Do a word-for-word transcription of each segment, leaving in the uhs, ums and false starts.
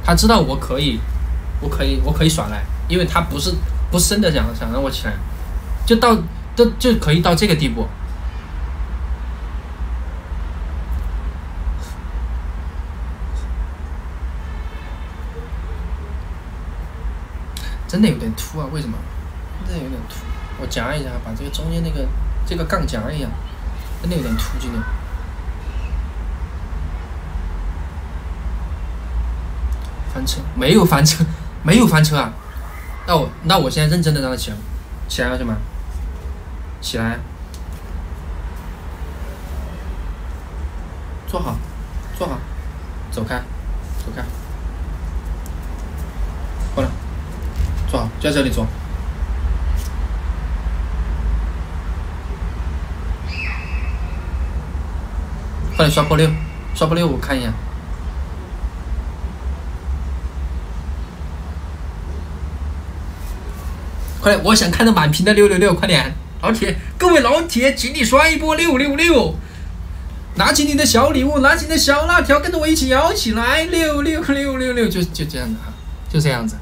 他知道我可以，我可以，我可以耍赖，因为他不是不是真的想想让我起来，就到都就可以到这个地步。真的有点凸啊，为什么？真的有点凸，我夹一下，把这个中间那个这个杠夹一下，真的有点凸今天。翻车？没有翻车，没有翻车啊！那我那我现在认真的让他起来，起来了兄弟们，起来，坐好，坐好，走开，走开，过来，坐好，就在这里坐。快点刷波六，刷波六，我看一眼。快点，我想看到满屏的六六六，快点，老铁，各位老铁，请你刷一波六六六，拿起你的小礼物，拿起你的小辣条，跟着我一起摇起来，六六六六六，就就这样子啊，就这样子。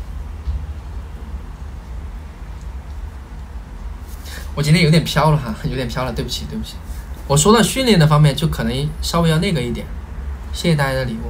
我今天有点飘了哈，有点飘了，对不起，对不起。我说到训练的方面，就可能稍微要那个一点。谢谢大家的礼物。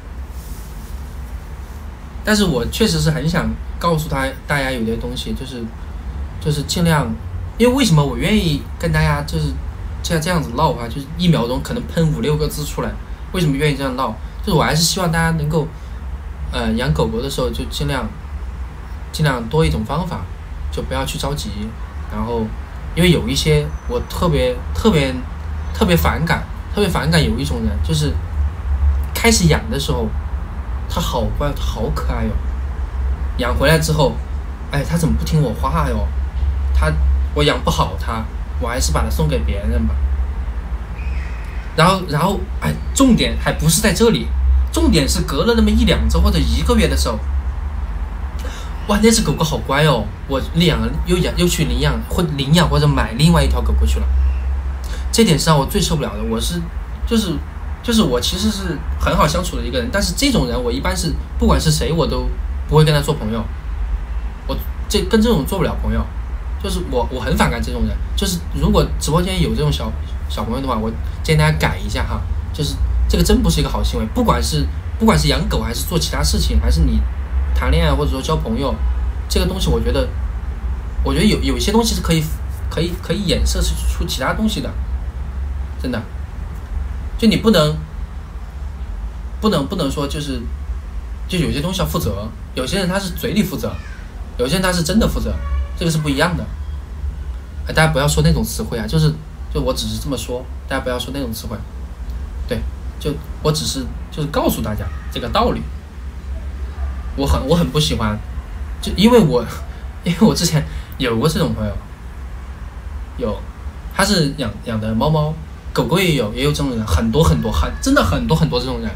但是我确实是很想告诉他大家有些东西，就是就是尽量，因为为什么我愿意跟大家就是像这样子唠啊，就是一秒钟可能喷五六个字出来，为什么愿意这样唠？就是我还是希望大家能够，呃，养狗狗的时候就尽量尽量多一种方法，就不要去着急。然后，因为有一些我特别特别特别反感，特别反感有一种人，就是开始养的时候。他好乖，他好可爱哟、哦。养回来之后，哎，他怎么不听我话哟？他我养不好他，我还是把它送给别人吧。然后，然后，哎，重点还不是在这里，重点是隔了那么一两周或者一个月的时候，哇，那只狗狗好乖哦，我领养又养又去领养或领养或者买另外一条狗狗去了。这点是让我最受不了的。我是就是。就是我其实是很好相处的一个人，但是这种人我一般是不管是谁我都不会跟他做朋友，我这跟这种做不了朋友，就是我我很反感这种人。就是如果直播间有这种小小朋友的话，我建议大家改一下哈，就是这个真不是一个好行为。不管是不管是养狗还是做其他事情，还是你谈恋爱或者说交朋友，这个东西我觉得，我觉得有有一些东西是可以可以可以衍射出其他东西的，真的。就你不能，不能不能说就是，就有些东西要负责，有些人他是嘴里负责，有些人他是真的负责，这个是不一样的。哎，大家不要说那种词汇啊，就是就我只是这么说，大家不要说那种词汇。对，就我只是就是告诉大家这个道理。我很我很不喜欢，就因为我因为我之前有过这种朋友，有，他是养养的猫猫。狗狗也有，也有这种人，很多很多，很真的很多很多这种人。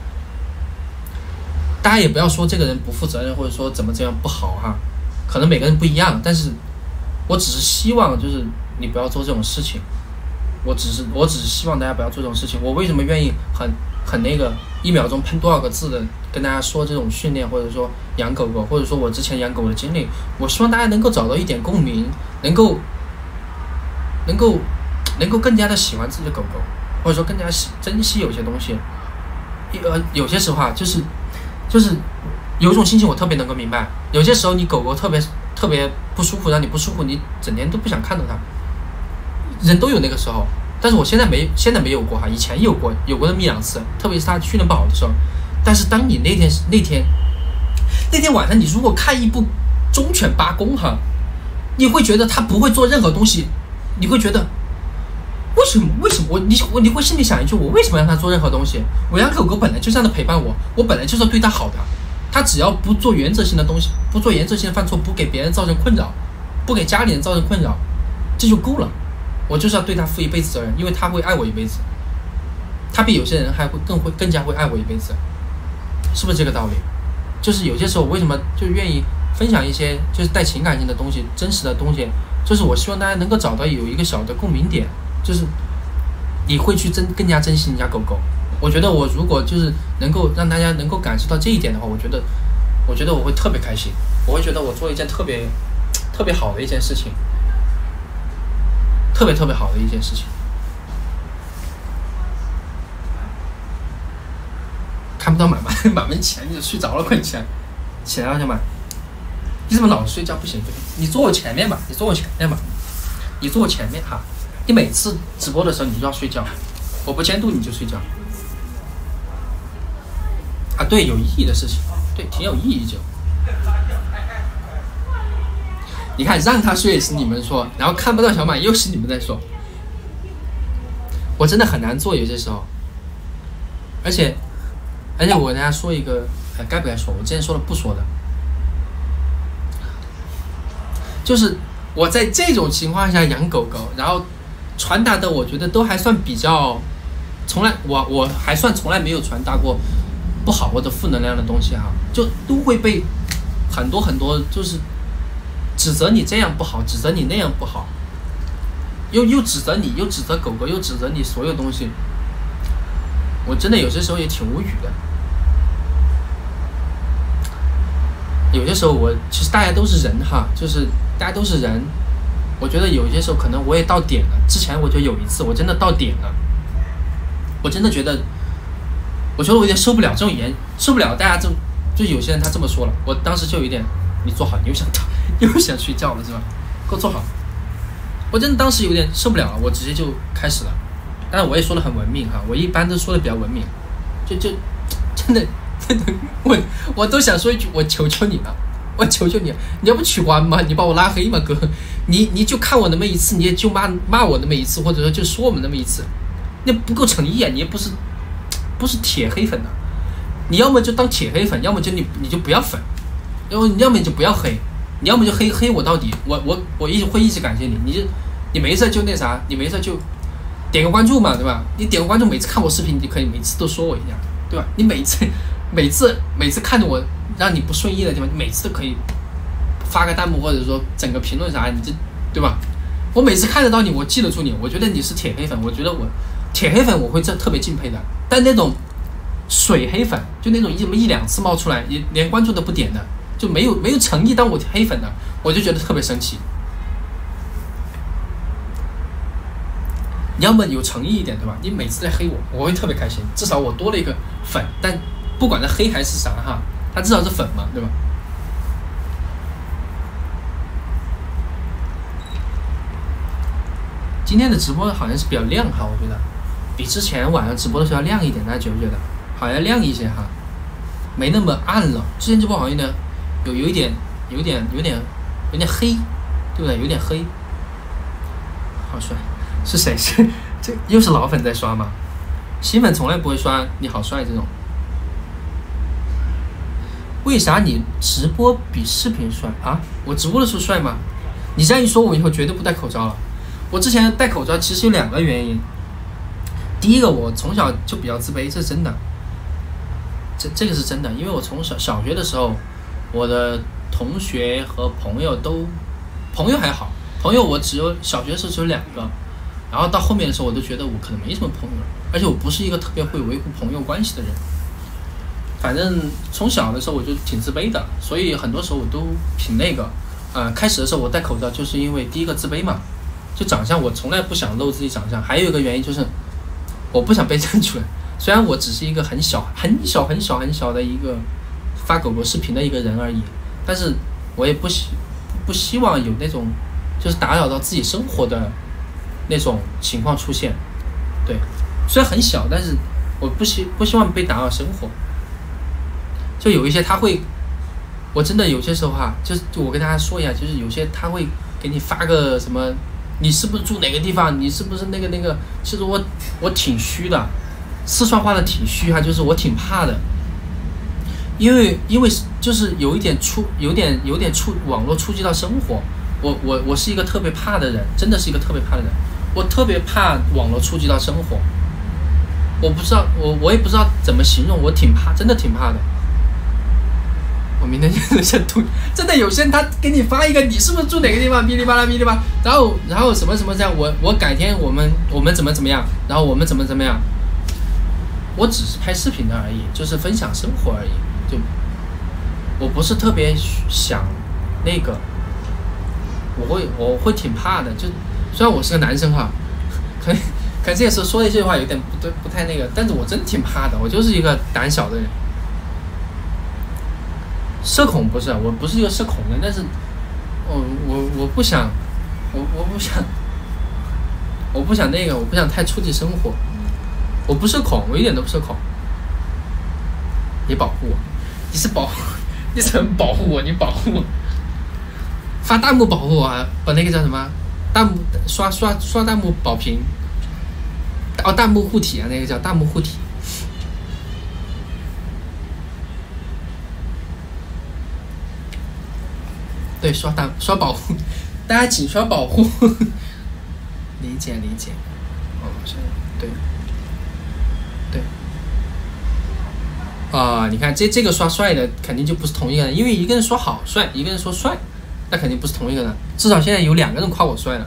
大家也不要说这个人不负责任，或者说怎么这样不好哈，可能每个人不一样，但是我只是希望就是你不要做这种事情。我只是我只是希望大家不要做这种事情。我为什么愿意很很那个一秒钟喷多少个字的跟大家说这种训练，或者说养狗狗，或者说我之前养狗的经历，我希望大家能够找到一点共鸣，能够能够。能够更加的喜欢自己的狗狗，或者说更加珍惜有些东西。呃，有些时候啊，就是就是有一种心情我特别能够明白。有些时候你狗狗特别特别不舒服，让你不舒服，你整天都不想看到它。人都有那个时候，但是我现在没现在没有过哈，以前有过有过那么一两次，特别是它训练不好的时候。但是当你那天那天那天晚上，你如果看一部忠犬八公哈，你会觉得它不会做任何东西，你会觉得。为什么？为什么我你我你会心里想一句：我为什么让他做任何东西？我养狗狗本来就这样的陪伴我，我本来就是要对它好的。它只要不做原则性的东西，不做原则性的犯错，不给别人造成困扰，不给家里人造成困扰，这就够了。我就是要对它负一辈子责任，因为它会爱我一辈子，它比有些人还会更会更加会爱我一辈子，是不是这个道理？就是有些时候为什么就愿意分享一些就是带情感性的东西、真实的东西，就是我希望大家能够找到有一个小的共鸣点。就是你会去珍更加珍惜人家狗狗， 我觉得我如果就是能够让大家能够感受到这一点的话，我觉得，我觉得我会特别开心，我会觉得我做一件特别特别好的一件事情，特别特别好的一件事情。看不到满满满门起来，你就睡着了，快起来，起来了，小满。你怎么老是睡觉？不行不行，你坐我前面吧，你坐我前面吧，你坐我前面哈。你每次直播的时候你就要睡觉，我不监督你就睡觉。啊，对，有意义的事情，对，挺有意义就。你看，让他睡也是你们说，然后看不到小满又是你们在说，我真的很难做有些时候，而且。而且我跟大家说一个，哎，该不该说？我之前说了不说的，就是我在这种情况下养狗狗，然后传达的，我觉得都还算比较，从来我我还算从来没有传达过不好或者负能量的东西哈，就都会被很多很多就是指责你这样不好，指责你那样不好，又又指责你，又指责狗狗，又指责你所有东西。我真的有些时候也挺无语的，有些时候我其实大家都是人哈，就是大家都是人，我觉得有些时候可能我也到点了。之前我就有一次我真的到点了，我真的觉得，我觉得我有点受不了这种言，受不了大家这就有些人他这么说了，我当时就有点，你坐好，你又想又想睡觉了是吧？给我坐好，我真的当时有点受不了了，我直接就开始了。但是我也说的很文明哈，我一般都说的比较文明，就就真的真的，我我都想说一句，我求求你了，我求求你了，你要不取关吗？你把我拉黑吗，哥？你你就看我那么一次，你也就骂骂我那么一次，或者说就说我们那么一次，那不够诚意啊！你也不是不是铁黑粉的、啊，你要么就当铁黑粉，要么就你你就不要粉，要么要么你就不要黑，你要么就黑黑我到底，我我我一直会一直感谢你，你就你没事就那啥，你没事就。点个关注嘛，对吧？你点个关注，每次看我视频，你可以每次都说我一下，对吧？你每次、每次、每次看着我让你不顺意的地方，你每次都可以发个弹幕，或者说整个评论啥，你这对吧？我每次看得到你，我记得住你，我觉得你是铁黑粉，我觉得我铁黑粉我会这特别敬佩的。但那种水黑粉，就那种一一两次冒出来，也连关注都不点的，就没有没有诚意当我黑粉的，我就觉得特别生气。你要么有诚意一点，对吧？你每次在黑我，我会特别开心，至少我多了一个粉。但不管是黑还是啥哈，它至少是粉嘛，对吧？今天的直播好像是比较亮哈，我觉得比之前晚上直播的时候要亮一点，大家觉不觉得？好像亮一些哈，没那么暗了。之前直播好像有点有有一点有一点有点有点黑，对不对？有点黑，好帅。是谁？是这又是老粉在刷吗？新粉从来不会刷你好帅这种。为啥你直播比视频帅啊？我直播的时候帅吗？你这样一说，我以后绝对不戴口罩了。我之前戴口罩其实有两个原因。第一个，我从小就比较自卑，这是真的。这这个是真的，因为我从小小学的时候，我的同学和朋友都，朋友还好，朋友我只有小学的时候只有两个。然后到后面的时候，我都觉得我可能没什么朋友了，而且我不是一个特别会维护朋友关系的人。反正从小的时候我就挺自卑的，所以很多时候我都挺那个。呃，开始的时候我戴口罩，就是因为第一个自卑嘛，就长相我从来不想露自己长相，还有一个原因就是我不想被认出来。虽然我只是一个很小、很小、很小、很小的一个发狗狗视频的一个人而已，但是我也不希不希望有那种就是打扰到自己生活的。那种情况出现，对，虽然很小，但是我不希不希望被打扰生活。就有一些他会，我真的有些时候哈，就是就我跟大家说一下，就是有些他会给你发个什么，你是不是住哪个地方？你是不是那个那个？其实我我挺虚的，四川话的挺虚哈，就是我挺怕的，因为因为就是有一点触，有点有点触网络触及到生活。我我我是一个特别怕的人，真的是一个特别怕的人。我特别怕网络触及到生活，我不知道，我我也不知道怎么形容，我挺怕，真的挺怕的。我明天就想吐，真的有些人他给你发一个，你是不是住哪个地方？哔哩吧啦哔哩吧，然后然后什么什么这样，我我改天我们我们怎么怎么样，然后我们怎么怎么样， 我只是拍视频的而已，就是分享生活而已，就我不是特别想那个，我会我会挺怕的，就虽然我是个男生哈，可能可能这时候说的这句话有点不对不太那个，但是我真挺怕的，我就是一个胆小的人。社恐不是，我不是一个社恐人，但是我我我不想，我我不想，我不想那个，我不想太触及生活。我不社恐，我一点都不社恐。你保护我，你是保护，你怎么保护我？你保护我，发弹幕保护我啊！把那个叫什么弹幕刷刷刷弹幕保屏，哦，弹幕护体啊，那个叫弹幕护体。对，刷弹刷保护，大家请刷保护。理解理解，哦，对。对，啊、呃，你看这这个刷帅的肯定就不是同一个人，因为一个人说好帅，一个人说帅，那肯定不是同一个人。至少现在有两个人夸我帅了。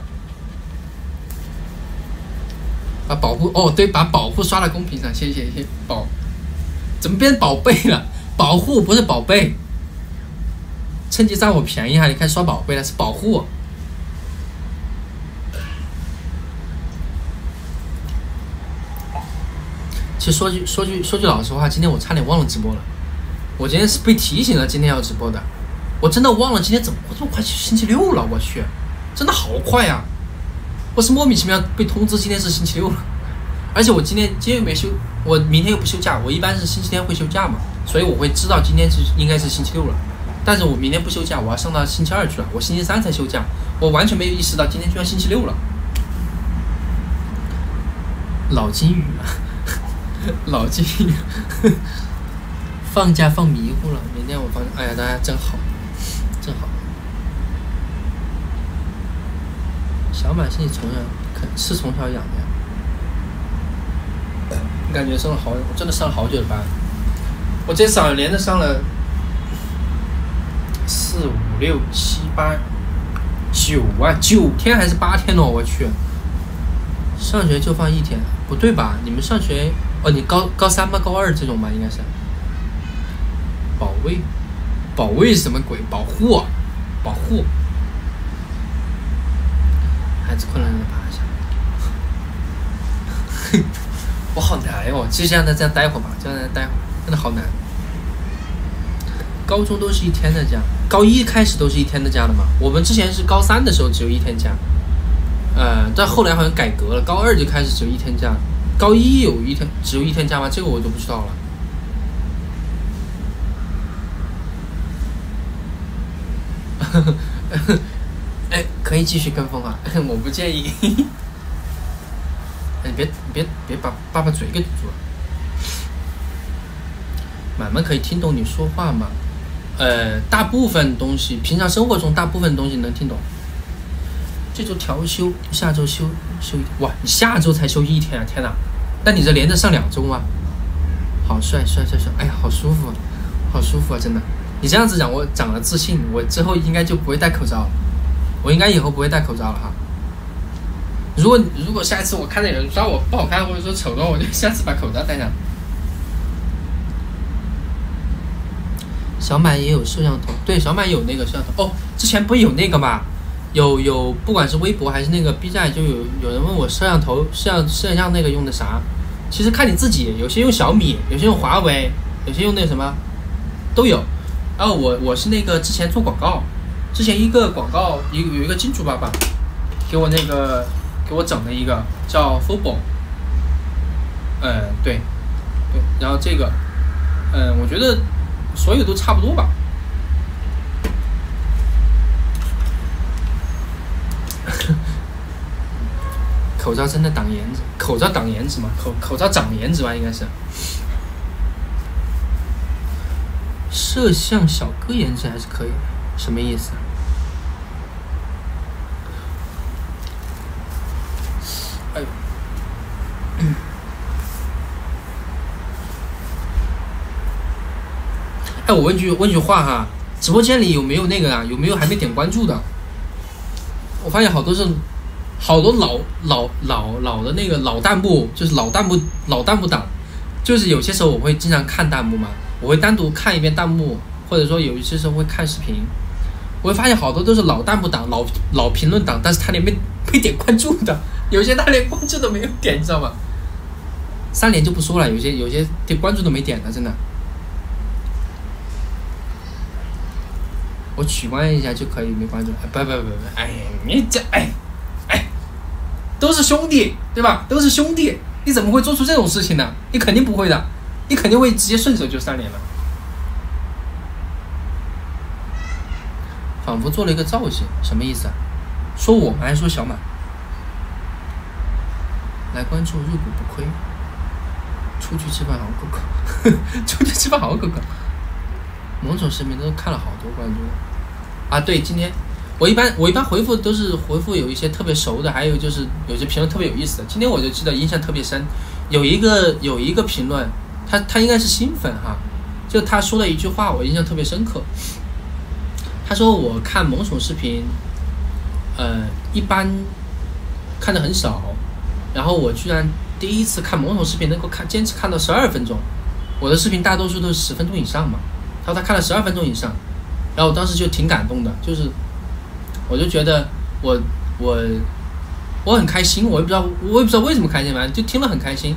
把保护哦，对，把保护刷到公屏上，谢谢谢谢保，怎么变成宝贝了？保护不是宝贝，趁机占我便宜哈！你看刷宝贝了，是保护。其实说句说句说句老实话，今天我差点忘了直播了。我今天是被提醒了今天要直播的，我真的忘了今天怎么，我怎么快星期六了？我去，真的好快啊！我是莫名其妙被通知今天是星期六了，而且我今天今天又没休，我明天又不休假。我一般是星期天会休假嘛，所以我会知道今天是应该是星期六了。但是我明天不休假，我要上到星期二去了。我星期三才休假，我完全没有意识到今天居然星期六了。老金鱼啊！老金鱼，放假放迷糊了。明天我放，哎呀，大家真好，真好。小马是你从小可是从小养的呀？感觉上了好，我真的上了好久的班。我这次连着上了四五六七八九啊，九天还是八天哦？我去，上学就放一天，不对吧？你们上学？哦，你高高三吗？高二这种吧，应该是。保卫，保卫什么鬼？保护、啊，保护。孩子困了，让他爬一下。我好难哦，就这样的这样待会儿吧，这样的待会儿，真的好难。高中都是一天的假，高一开始都是一天的假的嘛。我们之前是高三的时候只有一天假，呃，但后来好像改革了，高二就开始只有一天假了。高一有一天只有一天假吗？这个我就不知道了。哎，可以继续跟风啊，我不介意。你别别别把爸爸嘴给堵住了。满满可以听懂你说话吗？呃，大部分东西，平常生活中大部分东西能听懂。这周调休，下周休休一天。哇，你下周才休一天啊！天哪，那你这连着上两周吗？好帅帅帅帅！哎呀，好舒服，好舒服啊！真的，你这样子讲，我长了自信，我之后应该就不会戴口罩了。我应该以后不会戴口罩了哈。如果如果下一次我看到有人说我不好看或者说丑的话，我就下次把口罩戴上。小马也有摄像头，对，小马有那个摄像头哦。之前不是有那个吗？有有，不管是微博还是那个 B 站，就有有人问我摄像头、摄像摄像那个用的啥？其实看你自己，有些用小米，有些用华为，有些用那个什么，都有。然后我我是那个之前做广告，之前一个广告有有一个金主爸爸给我那个给我整了一个叫 F O B O， 嗯，对对，然后这个嗯，我觉得所有都差不多吧。口罩真的挡颜值？口罩挡颜值吗？口口罩长颜值吧，应该是。摄像小哥颜值还是可以的，什么意思？哎呦，哎，我问句问句话哈，直播间里有没有那个啊？有没有还没点关注的？我发现好多是。好多老老老老的那个老弹幕，就是老弹幕老弹幕党， 就是有些时候我会经常看弹幕嘛，我会单独看一遍弹幕，或者说有一些时候会看视频，我会发现好多都是老弹幕党、老老评论党，但是他连没没点关注的，有些他连关注都没有点，你知道吗？三连就不说了，有些有些对关注都没点的，真的。我取关一下就可以没关注，哎、不不不不，哎，你这哎哎，都是兄弟对吧？都是兄弟，你怎么会做出这种事情呢？你肯定不会的，你肯定会直接顺手就三连了。仿佛做了一个造型，什么意思啊？说我们还是说小满？来关注入股不亏，出去吃饭好哥哥，出去吃饭好哥哥。某种视频都看了好多关注啊！对，今天我一般我一般回复都是回复有一些特别熟的，还有就是有些评论特别有意思的。今天我就记得印象特别深，有一个有一个评论，他他应该是新粉哈，就他说了一句话，我印象特别深刻。他说我看萌宠视频，呃，一般看的很少，然后我居然第一次看萌宠视频能够看坚持看到十二分钟，我的视频大多数都是十分钟以上嘛。他说他看了十二分钟以上，然后我当时就挺感动的，就是我就觉得我我我很开心，我也不知道我也不知道为什么开心，反正就听了很开心。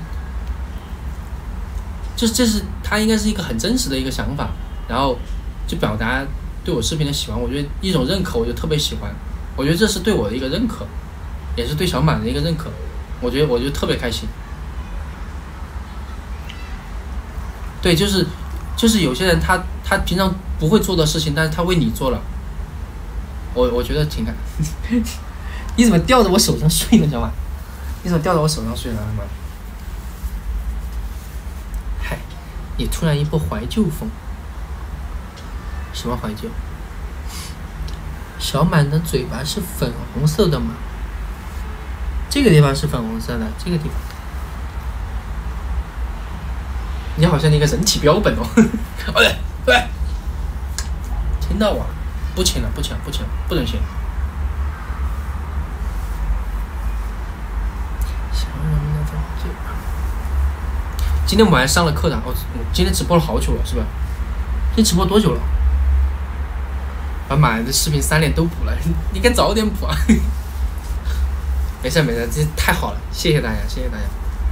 就是这是他应该是一个很真实的一个想法，然后就表达对我视频的喜欢，我觉得一种认可，我就特别喜欢，我觉得这是对我的一个认可，也是对小满的一个认可，我觉得我就特别开心。对，就是就是有些人他他平常不会做的事情，但是他为你做了，我我觉得挺感。你怎么吊着我手上睡呢，小满？你怎么吊着我手上睡呢，小满？嗨，你突然一波怀旧风。什么怀旧？小满的嘴巴是粉红色的吗？这个地方是粉红色的，这个地方。你好像一个人体标本哦！哎哎，听到我？不亲了，不亲了，不亲了，不能亲。今天我们还上了课的，我、哦、我今天直播了好久了，是吧？今天直播多久了？把满的视频三连都补了，你该早点补啊！没事没事，这太好了，谢谢大家，谢谢大家。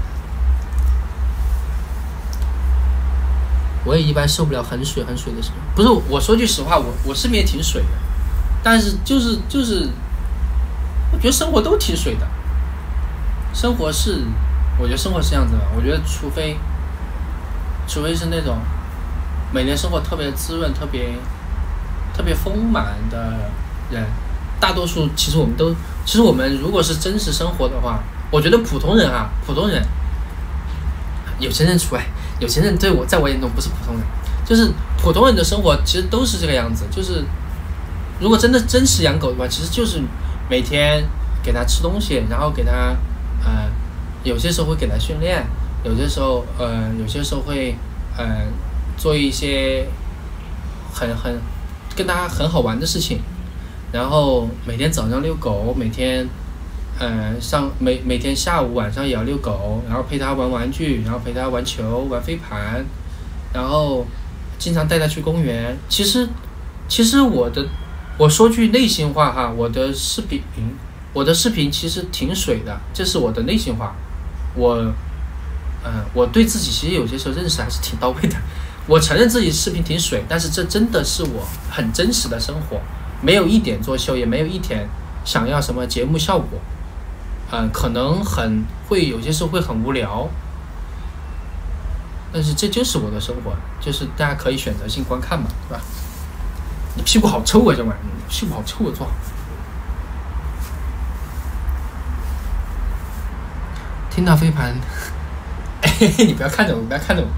我也一般受不了很水很水的视频，不是我说句实话，我我视频也挺水的，但是就是就是，我觉得生活都挺水的。生活是，我觉得生活是这样子的，我觉得除非，除非是那种每天生活特别滋润、特别特别丰满的人，大多数其实我们都，其实我们如果是真实生活的话，我觉得普通人啊，普通人，有钱人除外。有钱人对我，在我眼中不是普通人，就是普通人的生活其实都是这个样子。就是如果真的真实养狗的话，其实就是每天给它吃东西，然后给它呃，有些时候会给它训练，有些时候呃，有些时候会呃做一些很很跟它很好玩的事情，然后每天早上遛狗，每天。呃，上每每天下午晚上也要遛狗，然后陪它玩玩具，然后陪它玩球、玩飞盘，然后经常带它去公园。其实，其实我的，我说句内心话哈，我的视频，我的视频其实挺水的，这是我的内心话。我，嗯、呃，我对自己其实有些时候认识还是挺到位的。我承认自己视频挺水，但是这真的是我很真实的生活，没有一点作秀，也没有一点想要什么节目效果。嗯，可能很会有些时候会很无聊，但是这就是我的生活，就是大家可以选择性观看嘛，对吧？你屁股好臭啊，这玩意儿，屁股好臭啊，做。听到飞盘，哎，你不要看着我，不要看着我，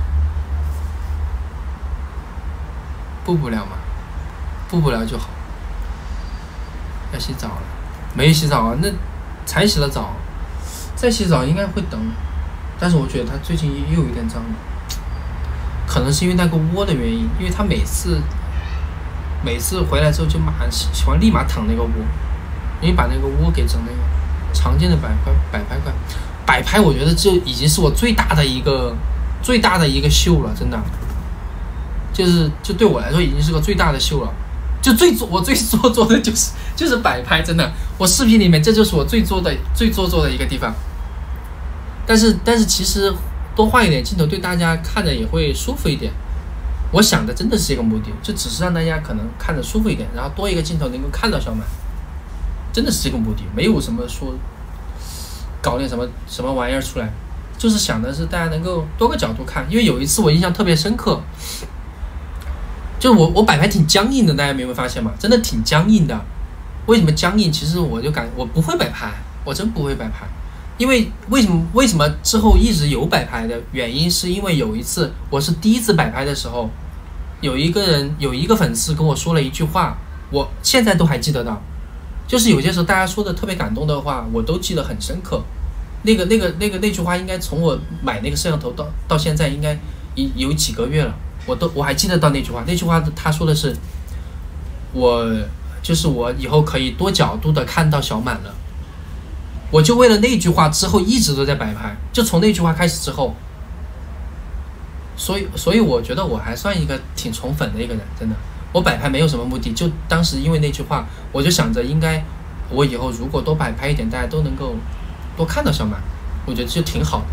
布不了嘛，布不了就好。要洗澡了，没洗澡啊，那。才洗了澡，再洗澡应该会等，但是我觉得他最近又有点脏了，可能是因为那个窝的原因，因为他每次每次回来之后就马上喜欢立马躺那个窝，因为把那个窝给整那个常见的摆拍摆拍块摆拍，我觉得这已经是我最大的一个最大的一个秀了，真的，就是就对我来说已经是个最大的秀了。就最做我最做作的就是就是摆拍，真的，我视频里面这就是我最做的最做作的一个地方。但是但是其实多换一点镜头，对大家看着也会舒服一点。我想的真的是这个目的，就只是让大家可能看着舒服一点，然后多一个镜头能够看到小满，真的是这个目的，没有什么说搞点什么什么玩意儿出来，就是想的是大家能够多个角度看。因为有一次我印象特别深刻，就我我摆拍挺僵硬的，大家没有发现吗？真的挺僵硬的。为什么僵硬？其实我就感我不会摆拍，我真不会摆拍。因为为什么为什么之后一直有摆拍的原因，是因为有一次我是第一次摆拍的时候，有一个人有一个粉丝跟我说了一句话，我现在都还记得到。就是有些时候大家说的特别感动的话，我都记得很深刻。那个那个那个那句话，应该从我买那个摄像头到到现在，应该有几个月了，我都我还记得到那句话。那句话他说的是，我就是我以后可以多角度的看到小满了。我就为了那句话之后一直都在摆拍，就从那句话开始之后，所以所以我觉得我还算一个挺宠粉的一个人，真的。我摆拍没有什么目的，就当时因为那句话，我就想着应该我以后如果多摆拍一点，大家都能够多看到小满，我觉得就挺好的。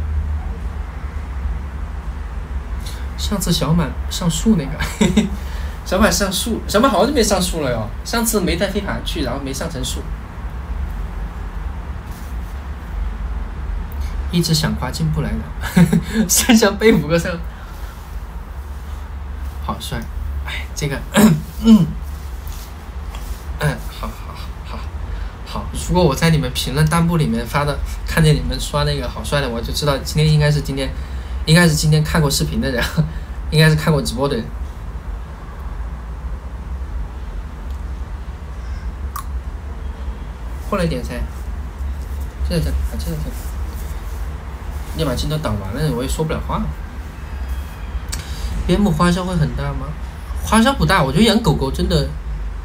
上次小满上树那个嘿嘿，小满上树，小满好久没上树了哟。上次没带飞盘去，然后没上成树。一直想夸进步来的，身上背五个上，好帅！哎，这个，嗯，嗯，好好好好。如果我在你们评论弹幕里面发的，看见你们刷那个好帅的，我就知道今天应该是今天，应该是今天看过视频的人，应该是看过直播的人。过来点噻，这在这，啊，这在这。你把镜头挡完了，我也说不了话。边牧花销会很大吗？花销不大，我觉得养狗狗真的，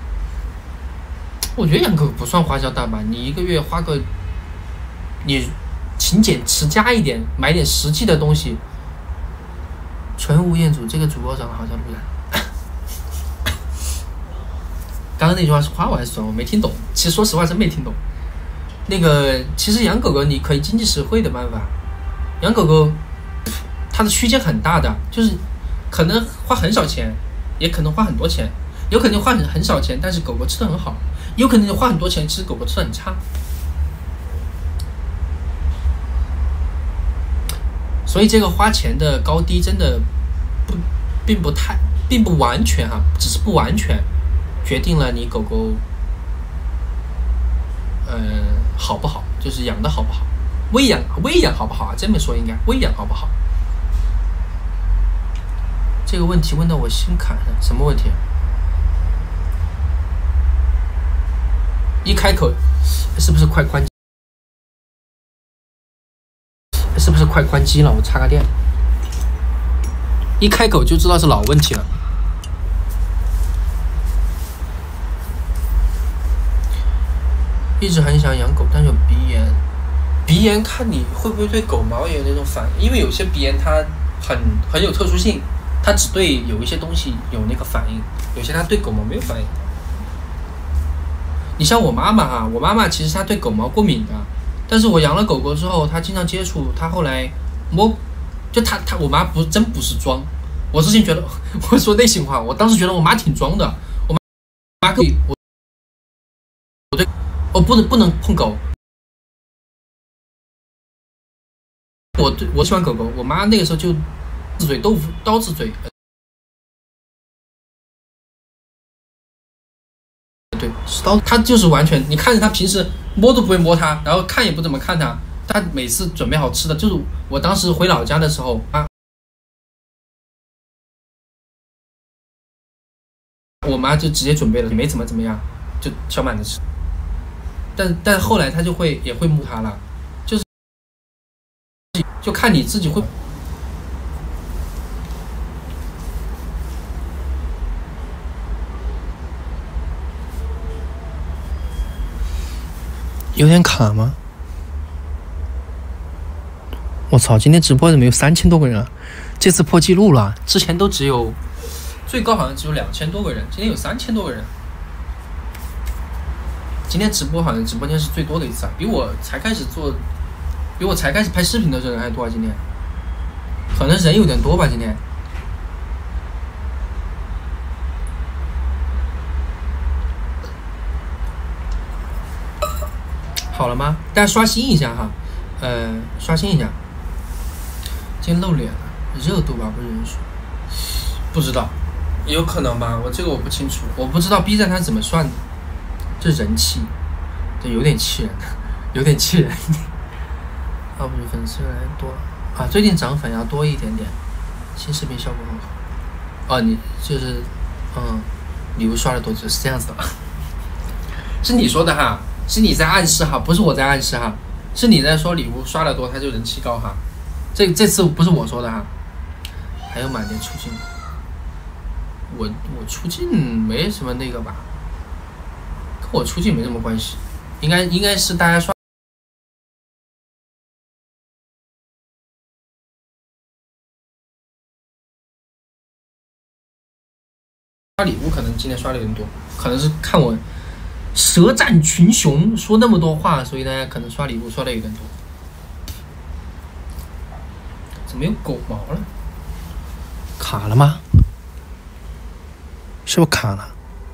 我觉得养狗狗不算花销大吧。你一个月花个，你勤俭持家一点，买点实际的东西。纯吴彦祖这个主播长得好像不然。刚刚那句话是夸我还是损我？没听懂。其实说实话真没听懂。那个，其实养狗狗你可以经济实惠的办法。养狗狗，它的区间很大的，就是可能花很少钱，也可能花很多钱，有可能花很很少钱，但是狗狗吃得很好；有可能花很多钱，其实狗狗吃得很差。所以这个花钱的高低真的不，并不太，并不完全哈、啊，只是不完全决定了你狗狗，呃，好不好，就是养的好不好。喂养喂养好不好啊？这么说应该喂养好不好？这个问题问到我心坎上，什么问题？一开口是不是快关？是不是快关机了？我插个电。一开口就知道是老问题了。一直很想养狗，但有鼻炎。鼻炎看你会不会对狗毛也有那种反应，因为有些鼻炎它很很有特殊性，它只对有一些东西有那个反应，有些它对狗毛没有反应。你像我妈妈哈，我妈妈其实她对狗毛过敏的，但是我养了狗狗之后，她经常接触，她后来摸，就她她我妈不真不是装，我之前觉得我说内心话，我当时觉得我妈挺装的，我妈可以我我对我不能不能碰狗。我对我喜欢狗狗，我妈那个时候就自嘴豆腐刀子嘴，对，刀，她就是完全，你看着她平时摸都不会摸它，然后看也不怎么看它，她每次准备好吃的，就是我当时回老家的时候啊，我妈就直接准备了，也没怎么怎么样，就小满的吃，但但后来她就会也会摸它了。就看你自己会。有点卡吗？我操！今天直播怎么有三千多个人啊？ 这次破纪录了，之前都只有最高好像只有两千多个人，今天有三千多个人。今天直播好像直播间是最多的一次啊，比我才开始做，比我才开始拍视频的时候人还多啊。今天可能人有点多吧，今天。好了吗？大家刷新一下哈，呃，刷新一下。今天露脸了，热度吧，不是人数，不知道，有可能吧，我这个我不清楚，我不知道 B 站它怎么算的，这人气，这有点气人，有点气人。要不是粉丝越来越多啊，最近涨粉要多一点点，新视频效果很好。哦，你就是嗯，礼物刷的多就是这样子的吧？是你说的哈。是你在暗示哈，不是我在暗示哈，是你在说礼物刷得多，他就人气高哈。这这次不是我说的哈。还有满点出镜，我我出镜没什么那个吧，跟我出镜没什么关系，应该应该是大家刷刷礼物，可能今天刷的有点多，可能是看我。舌战群雄，说那么多话，所以大家可能刷礼物刷的有点多。怎么有狗毛了？卡了吗？是不是卡了？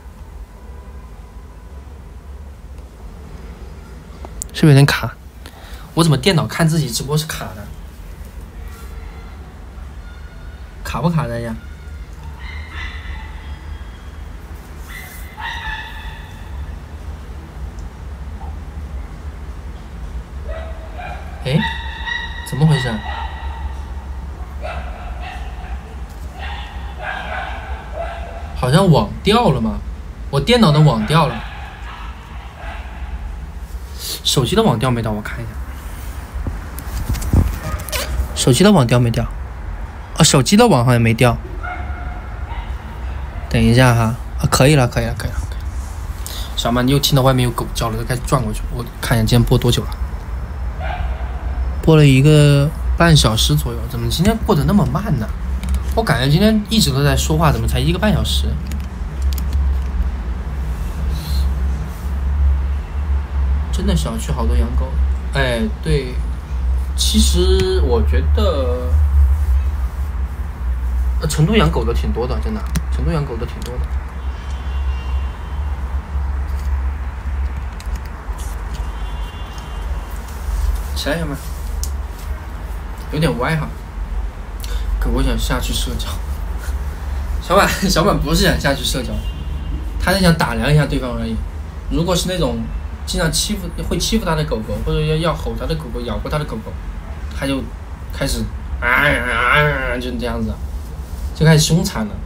是不是有点卡？我怎么电脑看自己直播是卡的？卡不卡的呀？哎，怎么回事？好像网掉了吗？我电脑的网掉了，手机的网掉没掉？我看一下，手机的网掉没掉？啊，手机的网好像没掉。等一下哈，啊，可以了，可以了，可以了。小曼，你又听到外面有狗叫了，就开始转过去。我看一下今天播多久了。播了一个半小时左右，怎么今天过得那么慢呢？我感觉今天一直都在说话，怎么才一个半小时？真的小区好多养狗，哎，对，其实我觉得，呃，成都养狗的挺多的，真的，成都养狗的挺多的。起来，小曼。有点歪哈，可我想下去社交。小满，小满不是想下去社交，他是想打量一下对方而已。如果是那种经常欺负、会欺负他的狗狗，或者要要吼他的狗狗、咬过他的狗狗，他就开始啊啊，就这样子，就开始凶残了。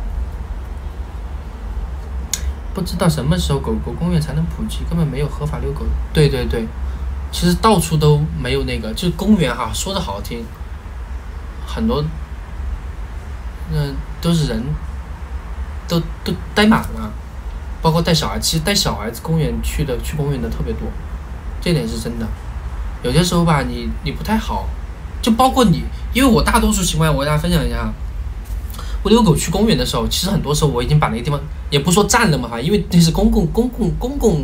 不知道什么时候狗狗公园才能普及，根本没有合法遛狗。对对对。其实到处都没有那个，就是公园哈，说的好听，很多，嗯、呃，都是人，都都待满了，包括带小孩，其实带小孩子公园去的，去公园的特别多，这点是真的。有些时候吧，你你不太好，就包括你，因为我大多数情况，我跟大家分享一下，我遛狗去公园的时候，其实很多时候我已经把那个地方，也不说占了嘛哈，因为那是公共公共公共。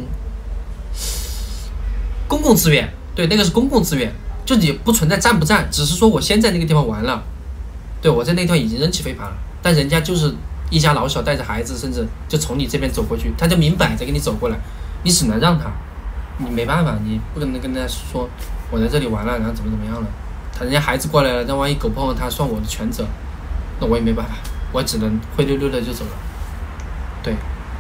公共资源，对，那个是公共资源，就你不存在占不占，只是说我先在那个地方玩了，对，我在那地方已经人气飞盘了，但人家就是一家老小带着孩子，甚至就从你这边走过去，他就明摆着跟你走过来，你只能让他，你没办法，你不可能跟他说我在这里玩了，然后怎么怎么样了，他人家孩子过来了，那万一狗碰了他，算我的全责，那我也没办法，我只能灰溜溜的就走了，对。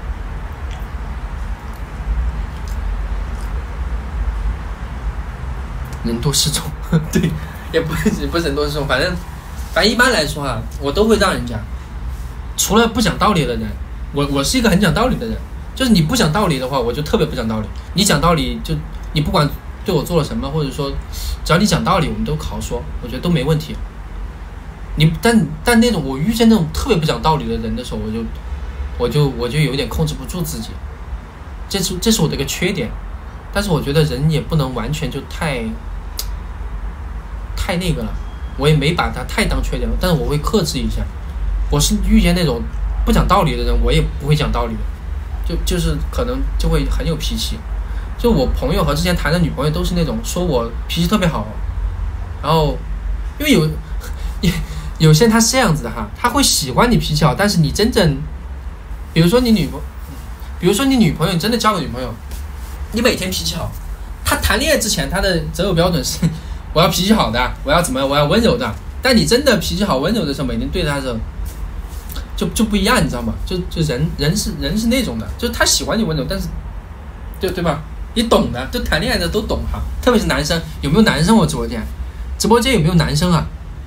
人多势众，对，也不是不是人多势众，反正反正一般来说啊，我都会让人家，除了不讲道理的人，我我是一个很讲道理的人，就是你不讲道理的话，我就特别不讲道理。你讲道理，就你不管对我做了什么，或者说只要你讲道理，我们都好好说，我觉得都没问题。你但但那种我遇见那种特别不讲道理的人的时候，我就我就我就有点控制不住自己，这是这是我的一个缺点。但是我觉得人也不能完全就太。太那个了， 我也没把它太当缺点，但是我会克制一下。我是遇见那种不讲道理的人，我也不会讲道理的，就就是可能就会很有脾气。就我朋友和之前谈的女朋友都是那种说我脾气特别好，然后因为有有些人他是这样子的哈，他会喜欢你脾气好，但是你真正，比如说你女朋友，比如说你女朋友，你真的交个女朋友，你每天脾气好，他谈恋爱之前他的择偶标准是我要脾气好的，我要怎么我要温柔的，但你真的脾气好温柔的时候，每天对他的时候就就不一样，你知道吗？就就人人是人是那种的，就是他喜欢你温柔，但是对对吧？你懂的，就谈恋爱的都懂哈，特别是男生，有没有男生？我直播间，直播间有没有男生啊？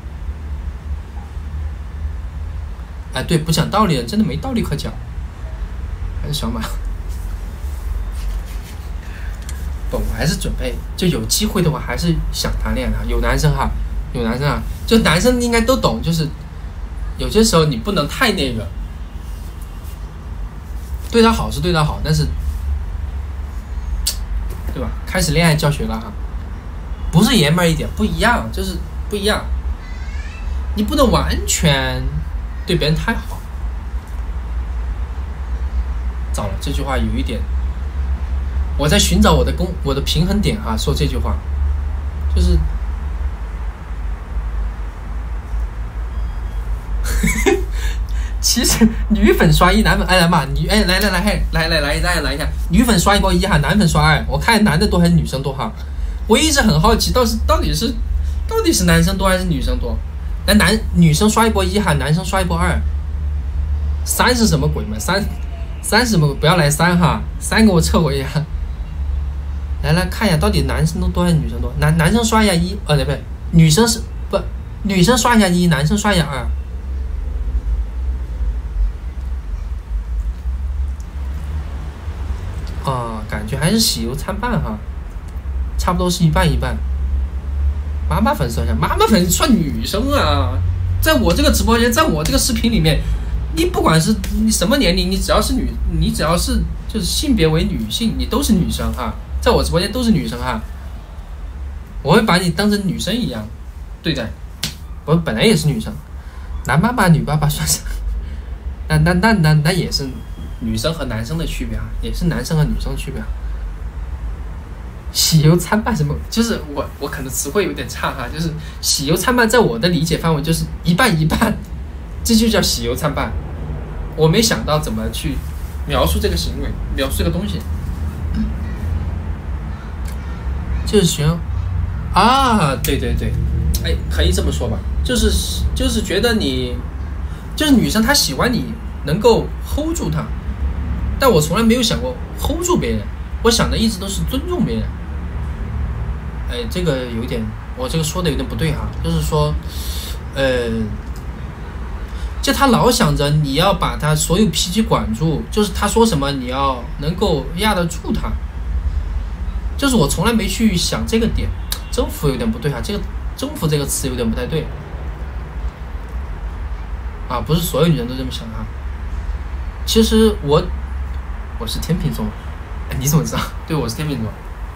哎，对，不讲道理的真的没道理可讲，还是小马。不，我还是准备，就有机会的话，还是想谈恋爱啊。有男生哈，有男生啊，就男生应该都懂，就是有些时候你不能太那个，对他好是对他好，但是。对吧？开始恋爱教学了哈，不是爷们儿一点不一样，就是不一样。你不能完全对别人太好。糟了，这句话有一点，我在寻找我的公我的平衡点哈。说这句话，就是，其实女粉刷一，男粉哎来嘛，女哎来来来来来来来来一下，女粉刷一波一哈，男粉刷二，我看男的多还是女生多哈？我一直很好奇，到是到底是到底是男生多还是女生多？来男女生刷一波一哈，男生刷一波二，三是什么鬼嘛？三三是什么？不要来三哈，三给我撤回一下。来来看一下，到底男生多还是女生多？男男生刷一下一，呃对不对？女生是不女生刷一下一，男生刷一下二。啊，感觉还是喜忧参半哈，差不多是一半一半。妈妈粉算一下，妈妈粉算女生啊，在我这个直播间，在我这个视频里面，你不管是你什么年龄，你只要是女，你只要是就是性别为女性，你都是女生哈，在我直播间都是女生哈，我会把你当成女生一样对待，我本来也是女生，男爸爸女爸爸算是，那那那那那也是。女生和男生的区别啊，也是男生和女生的区别啊。喜忧参半什么？就是我我可能词汇有点差哈，就是喜忧参半，在我的理解范围就是一半一半，这就叫喜忧参半。我没想到怎么去描述这个行为，描述这个东西，就是行啊，对对对，哎，可以这么说吧，就是就是觉得你，就是女生她喜欢你能够 hold 住她。但我从来没有想过 hold 住别人，我想的一直都是尊重别人。哎，这个有点，我这个说的有点不对哈，就是说，呃，就他老想着你要把他所有脾气管住，就是他说什么你要能够压得住他，就是我从来没去想这个点，征服有点不对哈，这个征服这个词有点不太对，啊，不是所有女人都这么想哈。其实我。我是天秤座，哎，你怎么知道？对，我是天秤座。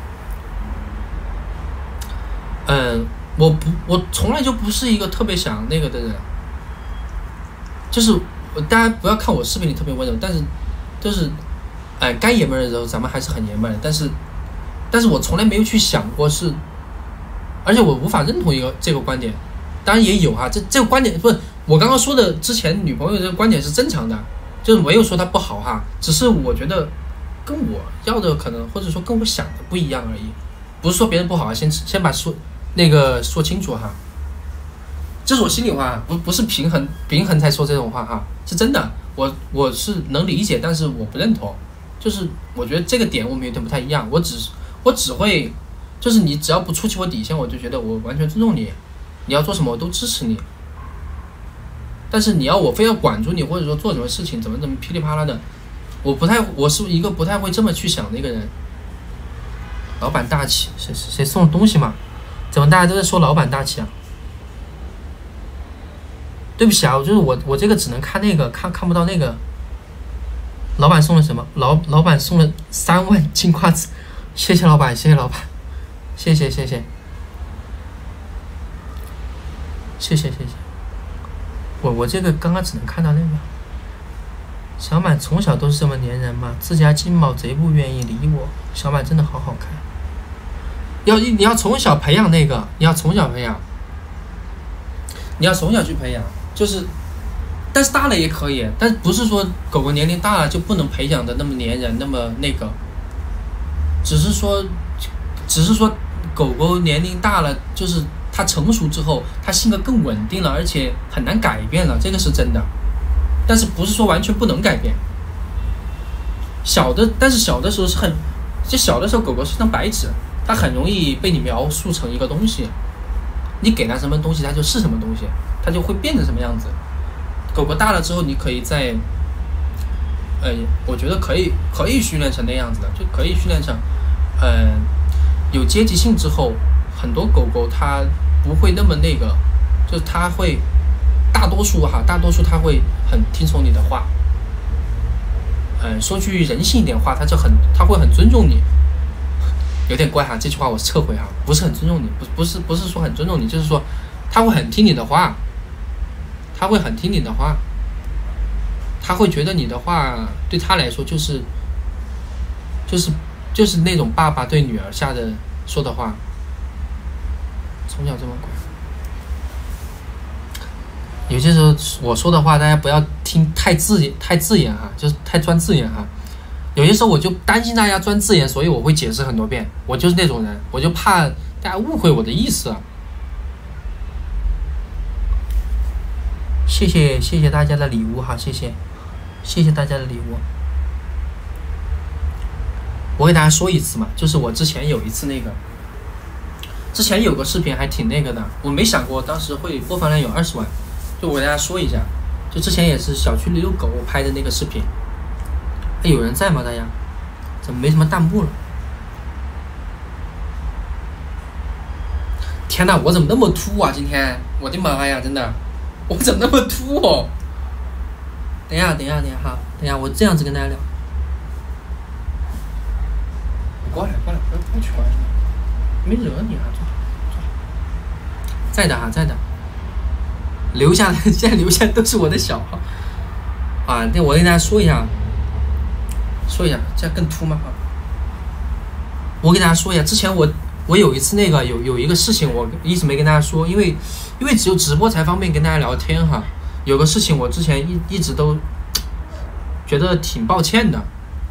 嗯，我不，我从来就不是一个特别想那个的人。就是大家不要看我视频里特别温柔，但是就是，哎，该爷们儿的时候咱们还是很爷们儿的。但是，但是我从来没有去想过是，而且我无法认同一个这个观点。当然也有哈，这这个观点不是我刚刚说的之前女朋友这个观点是正常的。就是没有说它不好哈，只是我觉得跟我要的可能或者说跟我想的不一样而已，不是说别人不好，先先把说那个说清楚哈，这是我心里话，不不是平衡平衡才说这种话哈，是真的，我我是能理解，但是我不认同，就是我觉得这个点我们有点不太一样，我只我只会就是你只要不触及我底线，我就觉得我完全尊重你，你要做什么我都支持你。但是你要我非要管住你，或者说做什么事情怎么怎么噼里啪啦的，我不太，我是一个不太会这么去想的一个人。老板大气，谁谁送的东西嘛？怎么大家都在说老板大气啊？对不起啊，就是我我这个只能看那个，看看不到那个。老板送了什么？老老板送了三万金瓜子，谢谢老板，谢谢老板，谢谢谢谢。 谢谢谢谢。我我这个刚刚只能看到那个。小满从小都是这么粘人吗？自家金毛贼不愿意理我。小满真的好好看。要你要从小培养那个，你要从小培养，你要从小去培养，就是，但是大了也可以，但不是说狗狗年龄大了就不能培养的那么粘人，那么那个，只是说，只是说狗狗年龄大了，就是它成熟之后，它性格更稳定了，而且很难改变了，这个是真的。但是不是说完全不能改变。小的，但是小的时候是很，就小的时候狗狗是张白纸，它很容易被你描述成一个东西，你给它什么东西，它就是什么东西，它就会变成什么样子。狗狗大了之后，你可以在，呃，我觉得可以可以训练成那样子的，就可以训练成，嗯、呃，有阶级性之后，很多狗狗它不会那么那个，就是它会。大多数哈，大多数他会很听从你的话，嗯、呃，说句人性一点话，他就很，他会很尊重你，有点怪哈，这句话我撤回哈，不是很尊重你，不不是不是说很尊重你，就是说他会很听你的话，他会很听你的话，他会觉得你的话对他来说就是就是就是那种爸爸对女儿下的说的话，从小这么乖。有些时候我说的话，大家不要听太字眼太字眼哈，就是太钻字眼哈。有些时候我就担心大家钻字眼，所以我会解释很多遍。我就是那种人，我就怕大家误会我的意思。谢谢谢谢大家的礼物哈，谢谢谢谢大家的礼物。我给大家说一次嘛，就是我之前有一次那个，之前有个视频还挺那个的，我没想过当时会播放量有二十万。就我给大家说一下，就之前也是小区里遛狗我拍的那个视频。哎，有人在吗？大家怎么没什么弹幕了？天哪，我怎么那么秃啊？今天我的妈呀，真的，我怎么那么秃哦？等一下，等一下，等一下哈，等一下，我这样子跟大家聊。过来，过来，不要不要去，过来，没惹你啊，坐坐。在的哈，在的。留下的现在留下都是我的小号啊！那我跟大家说一下，说一下，这样更秃吗？我给大家说一下，之前我我有一次那个有有一个事情，我一直没跟大家说，因为因为只有直播才方便跟大家聊天哈。有个事情我之前一一直都觉得挺抱歉的，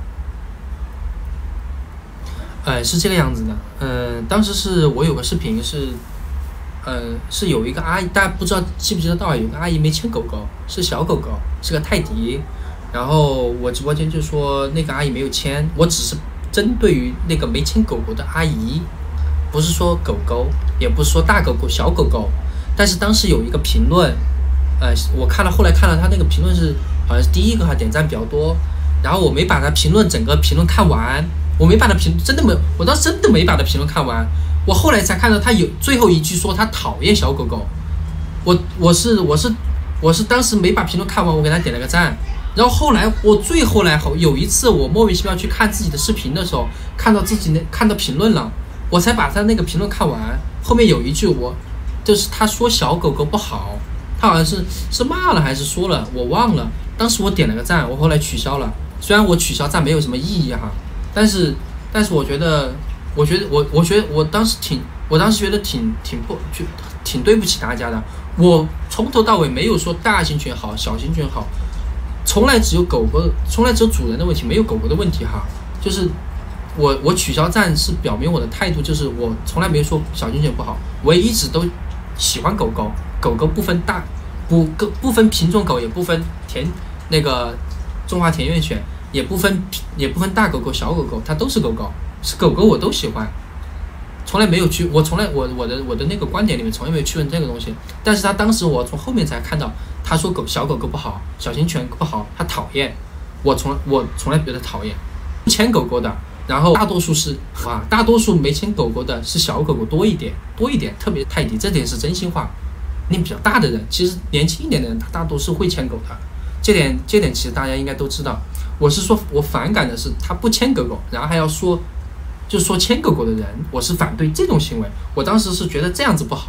呃，是这个样子的，呃，当时是我有个视频是。呃，是有一个阿姨，大家不知道记不记得到，有个阿姨没牵狗狗，是小狗狗，是个泰迪。然后我直播间就说那个阿姨没有牵，我只是针对于那个没牵狗狗的阿姨，不是说狗狗，也不是说大狗狗、小狗狗。但是当时有一个评论，呃，我看了，后来看了他那个评论是好像是第一个哈，点赞比较多。然后我没把他评论整个评论看完，我没把他评真的没，我当时真的没把他评论看完。我后来才看到他有最后一句说他讨厌小狗狗，我我是我是我是当时没把评论看完，我给他点了个赞。然后后来我最后来后有一次我莫名其妙去看自己的视频的时候，看到自己那看到评论了，我才把他那个评论看完。后面有一句我就是他说小狗狗不好，他好像是是骂了还是说了，我忘了。当时我点了个赞，我后来取消了。虽然我取消赞没有什么意义哈，但是但是我觉得。我觉得我，我觉得我当时挺，我当时觉得挺挺不，就挺对不起大家的。我从头到尾没有说大型犬好，小型犬好，从来只有狗狗，从来只有主人的问题，没有狗狗的问题哈。就是我我取消赞是表明我的态度，就是我从来没有说小型犬不好，我也一直都喜欢狗狗，狗狗不分大不不分品种狗，也不分田那个中华田园犬，也不分也不分大狗狗小狗狗，它都是狗狗。是狗狗我都喜欢，从来没有去，我从来我我的我的那个观点里面从来没有去问这个东西。但是他当时我从后面才看到，他说狗小狗狗不好，小型犬不好，他讨厌。我从我从来觉得讨厌，牵狗狗的，然后大多数是啊，大多数没牵狗狗的是小狗狗多一点多一点，特别泰迪，这点是真心话。年龄比较大的人，其实年轻一点的人，他大多是会牵狗的，这点这点其实大家应该都知道。我是说我反感的是他不牵狗狗，然后还要说。就是说牵狗狗的人，我是反对这种行为。我当时是觉得这样子不好，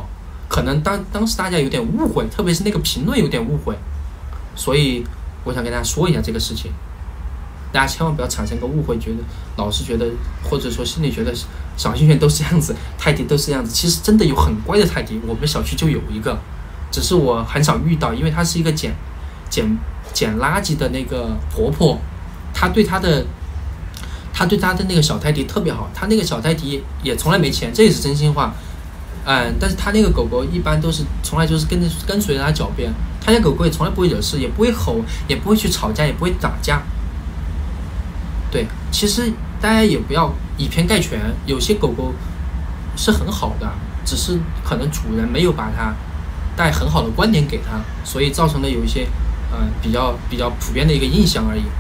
可能当当时大家有点误会，特别是那个评论有点误会，所以我想跟大家说一下这个事情，大家千万不要产生个误会，觉得老是觉得或者说心里觉得小型犬都是这样子，泰迪都是这样子。其实真的有很乖的泰迪，我们小区就有一个，只是我很少遇到，因为它是一个捡捡捡垃圾的那个婆婆，她对她的她对她的那个小泰迪特别好，她那个小泰迪也从来没钱，这也是真心话。嗯，但是他那个狗狗一般都是从来就是跟着跟随着他脚边，他家狗狗也从来不会惹事，也不会吼，也不会去吵架，也不会打架。对，其实大家也不要以偏概全，有些狗狗是很好的，只是可能主人没有把它带很好的观点给他，所以造成了有一些呃比较比较普遍的一个印象而已。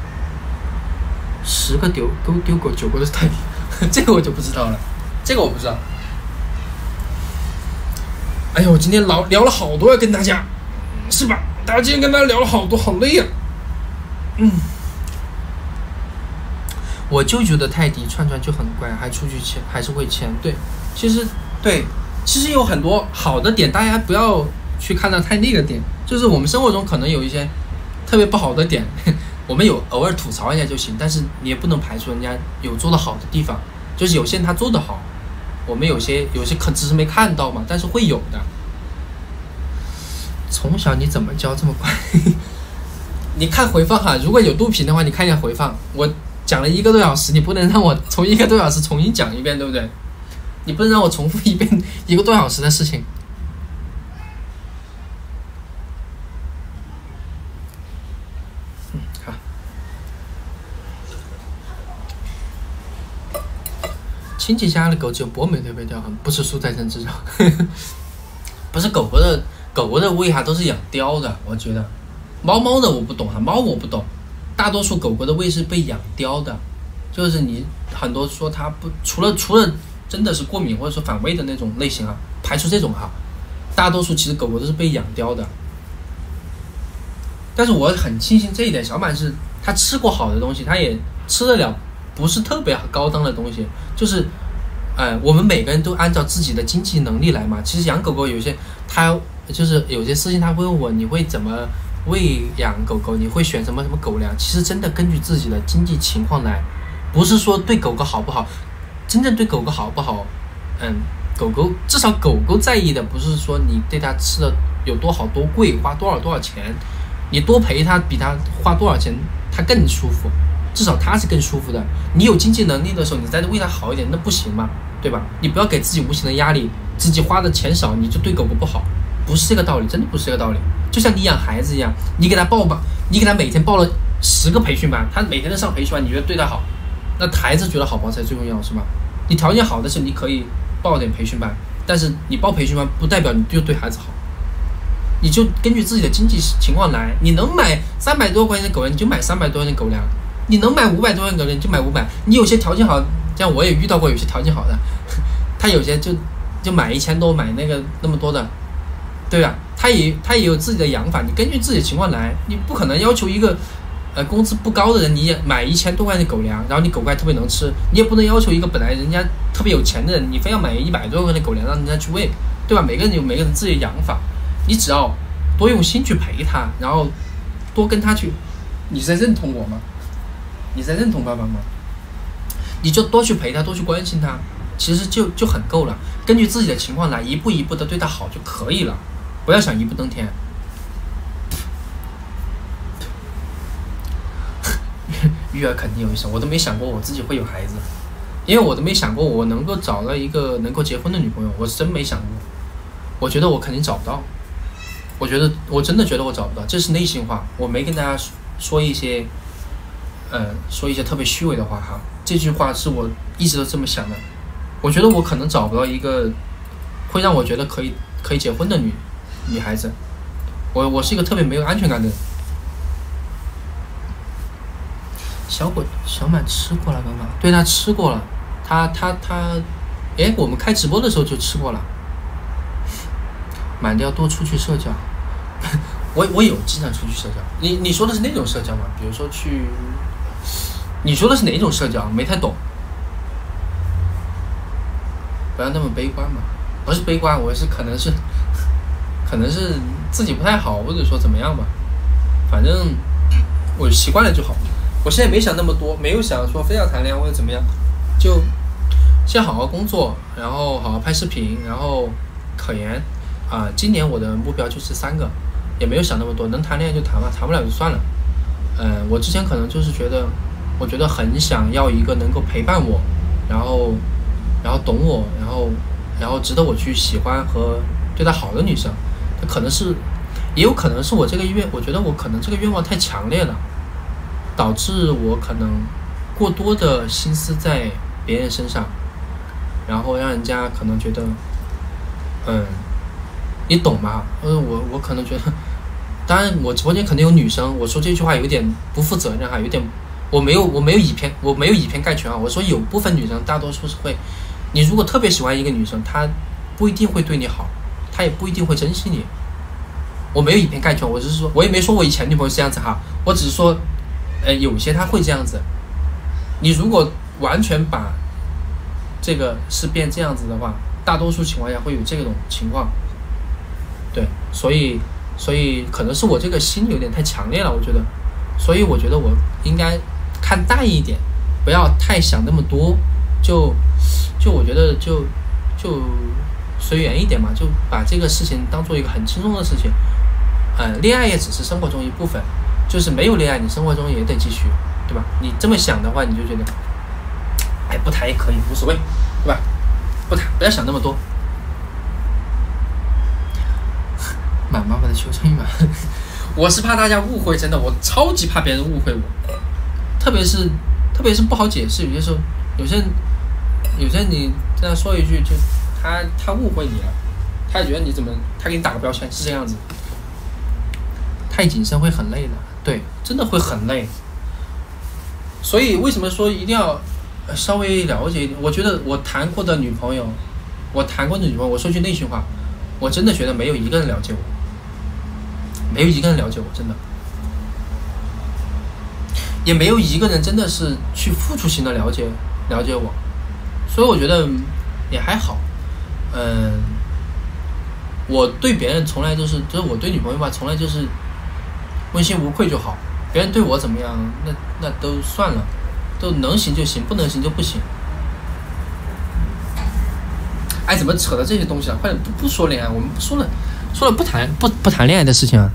十个丢都丢狗，九个都是泰迪，这个我就不知道了，这个我不知道。哎呦，今天聊聊了好多要跟大家，是吧？大家今天跟大家聊了好多，好累啊。嗯，我就觉得泰迪串串就很乖，还出去牵，还是会牵。对，其实对，其实有很多好的点，大家不要去看到太那个点。就是我们生活中可能有一些特别不好的点，我们有偶尔吐槽一下就行，但是你也不能排除人家有做得好的地方。就是有些人他做得好。我们有些有些可只是没看到嘛，但是会有的。从小你怎么教这么乖？你看回放哈，如果有录屏的话，你看一下回放。我讲了一个多小时，你不能让我从一个多小时重新讲一遍，对不对？你不能让我重复一遍一个多小时的事情。嗯，好。亲戚家的狗只有博美特别刁很，不吃蔬菜生吃肉。不是狗狗的狗狗的胃哈都是养刁的，我觉得。猫猫的我不懂哈，猫我不懂。大多数狗狗的胃是被养刁的，就是你很多说它不除了除了真的是过敏或者说反胃的那种类型啊，排除这种哈，大多数其实狗狗都是被养刁的。但是我很庆幸这一点，小满是它吃过好的东西，它也吃得了。不是特别高档的东西，就是，呃，我们每个人都按照自己的经济能力来嘛。其实养狗狗有些，它就是有些事情他会问我，你会怎么喂养狗狗？你会选什么什么狗粮？其实真的根据自己的经济情况来，不是说对狗狗好不好，真正对狗狗好不好，嗯，狗狗至少狗狗在意的不是说你对它吃的有多好多贵，花多少多少钱，你多陪它比它花多少钱它更舒服。至少它是更舒服的。你有经济能力的时候，你再为它好一点，那不行吗？对吧？你不要给自己无形的压力，自己花的钱少，你就对狗狗不好，不是这个道理，真的不是这个道理。就像你养孩子一样，你给他报吧，你给他每天报了十个培训班，他每天都上培训班，你觉得对他好，那孩子觉得好不好才最重要，是吧？你条件好的时候，你可以报点培训班，但是你报培训班不代表你就对孩子好。你就根据自己的经济情况来，你能买三百多块钱的狗粮，你就买三百多块钱的狗粮。你能买五百多块钱狗粮，你就买五百。你有些条件好，像我也遇到过有些条件好的，他有些就就买一千多，买那个那么多的，对吧？他也他也有自己的养法，你根据自己的情况来，你不可能要求一个呃工资不高的人，你也买一千多块钱的狗粮，然后你狗还特别能吃，你也不能要求一个本来人家特别有钱的人，你非要买一百多块钱的狗粮让人家去喂，对吧？每个人有每个人自己的养法，你只要多用心去陪他，然后多跟他去，你在认同我吗？你在认同爸爸吗？你就多去陪他，多去关心他，其实就就很够了。根据自己的情况来，一步一步的对他好就可以了，不要想一步登天。育儿肯定有一生，我都没想过我自己会有孩子，因为我都没想过我能够找到一个能够结婚的女朋友，我真没想过。我觉得我肯定找不到，我觉得我真的觉得我找不到，这是内心话，我没跟大家说一些。呃，说一些特别虚伪的话哈，这句话是我一直都这么想的。我觉得我可能找不到一个会让我觉得可以可以结婚的女女孩子。我我是一个特别没有安全感的人。小果小满吃过了，刚刚对他吃过了，他他他，哎，我们开直播的时候就吃过了。满掉多出去社交。我我有经常出去社交，你你说的是那种社交吗？比如说去。你说的是哪种社交？没太懂，不要那么悲观嘛。 不是悲观，我是可能是可能是自己不太好，或者说怎么样吧，反正我习惯了就好。我现在没想那么多，没有想说非要谈恋爱或者怎么样，就先好好工作，然后好好拍视频，然后考研啊、呃。今年我的目标就是三个，也没有想那么多，能谈恋爱就谈吧，谈不了就算了。嗯、呃，我之前可能就是觉得，我觉得很想要一个能够陪伴我，然后然后懂我，然后然后值得我去喜欢和对她好的女生。这可能是，也有可能是我这个愿，我觉得我可能这个愿望太强烈了，导致我可能过多的心思在别人身上。然后让人家可能觉得，嗯，你懂吗？呃，我我可能觉得，当然我直播间肯定有女生，我说这句话有点不负责任哈，有点，我没有我没有以偏我没有以偏概全啊。我说有部分女生大多数是会，你如果特别喜欢一个女生，她不一定会对你好，她也不一定会珍惜你。我没有以偏概全，我只是说，我也没说我以前女朋友是这样子哈，我只是说，呃，有些她会这样子。你如果完全把这个是变这样子的话，大多数情况下会有这种情况。对，所以所以可能是我这个心有点太强烈了，我觉得，所以我觉得我应该看淡一点，不要太想那么多，就就我觉得就就随缘一点嘛，就把这个事情当做一个很轻松的事情。嗯，恋爱也只是生活中一部分，就是没有恋爱，你生活中也得继续，对吧？你这么想的话，你就觉得。哎，不谈也可以，无所谓，对吧？不谈，不要想那么多。蛮麻烦的求生欲嘛，我是怕大家误会，真的，我超级怕别人误会我，特别是特别是不好解释，有些时候，有些人，有些人你这样说一句，就他他误会你了，他也觉得你怎么，他给你打个标签是这样子，太谨慎会很累的，对，真的会很累。所以为什么说一定要？稍微了解一点，我觉得我谈过的女朋友，我谈过的女朋友，我说句内心话，我真的觉得没有一个人了解我，没有一个人了解我，真的，也没有一个人真的是去付出型的了解了解我，所以我觉得也还好。嗯，我对别人从来就是，就是我对女朋友吧，从来就是问心无愧就好，别人对我怎么样，那那都算了。都能行就行，不能行就不行。哎，怎么扯到这些东西了？快点不不说恋爱，我们不说了，说了不谈不不谈恋爱的事情啊。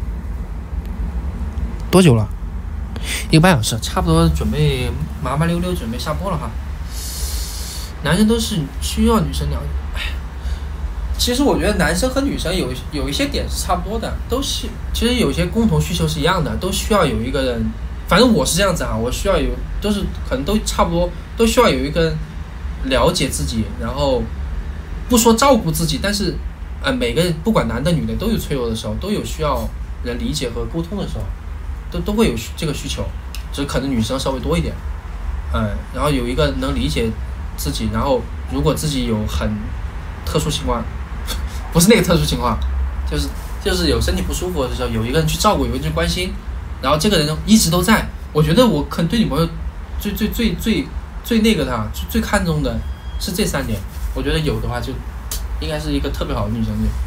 多久了？一个半小时，差不多准备麻麻溜溜准备下播了哈。男生都是需要女生了解。哎，其实我觉得男生和女生有有一些点是差不多的，都是其实有些共同需求是一样的，都需要有一个人。反正我是这样子啊，我需要有，都是可能都差不多，都需要有一个了解自己，然后不说照顾自己，但是呃，每个不管男的女的都有脆弱的时候，都有需要人理解和沟通的时候，都都会有这个需求，只是可能女生稍微多一点，嗯，然后有一个能理解自己，然后如果自己有很特殊情况，不是那个特殊情况，就是就是有身体不舒服的时候，有一个人去照顾，有一个人去关心。然后这个人一直都在，我觉得我可能对女朋友最最最最最那个的最最看重的是这三点，我觉得有的话就应该是一个特别好的女生。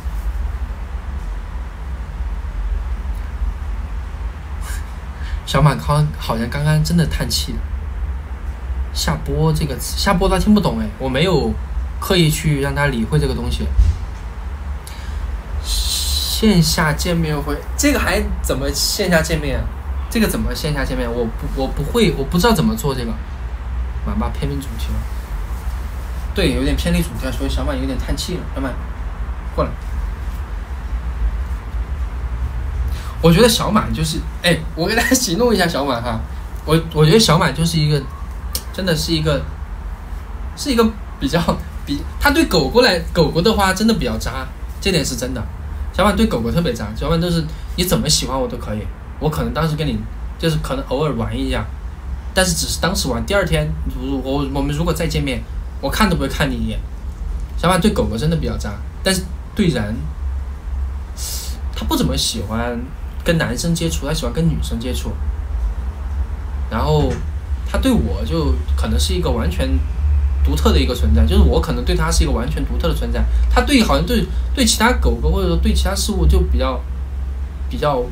小满康好像刚刚真的叹气了。下播这个词，下播他听不懂哎，我没有刻意去让他理会这个东西。线下见面会，这个还怎么线下见面？这个怎么线下见面？我不，我不会，我不知道怎么做这个。满吧，偏离主题了。对，有点偏离主题了，所以小满有点叹气了。小满，过来。我觉得小满就是，哎，我给大家形容一下小满哈。我我觉得小满就是一个，真的是一个，是一个比较比他对狗狗来，狗狗的话真的比较渣，这点是真的。小满对狗狗特别渣，小满都是你怎么喜欢我都可以，我可能当时跟你就是可能偶尔玩一下，但是只是当时玩，第二天如我我们如果再见面，我看都不会看你一眼。小满对狗狗真的比较渣，但是对人，他不怎么喜欢跟男生接触，他喜欢跟女生接触。然后他对我就可能是一个完全独特的一个存在，就是我可能对它是一个完全独特的存在，它对好像对对其他狗狗或者说对其他事物就比较比较